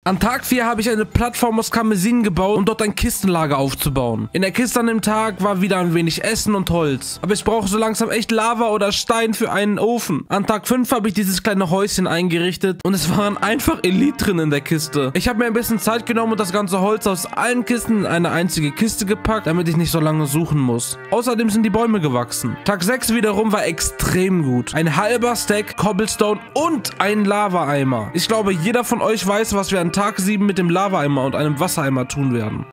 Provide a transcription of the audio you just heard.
An Tag 4 habe ich eine Plattform aus Karmesin gebaut, um dort ein Kistenlager aufzubauen. In der Kiste an dem Tag war wieder ein wenig Essen und Holz. Aber ich brauche so langsam echt Lava oder Stein für einen Ofen. An Tag 5 habe ich dieses kleine Häuschen eingerichtet und es waren einfach Elite drin in der Kiste. Ich habe mir ein bisschen Zeit genommen und das ganze Holz aus allen Kisten in eine einzige Kiste gepackt, damit ich nicht so lange suchen muss. Außerdem sind die Bäume gewachsen. Tag 6 wiederum war extrem gut. Ein halber Stack Cobblestone und ein Lava-Eimer. Ich glaube, jeder von euch weiß, was wir an Tag 7 mit dem Lava-Eimer und einem Wassereimer tun werden.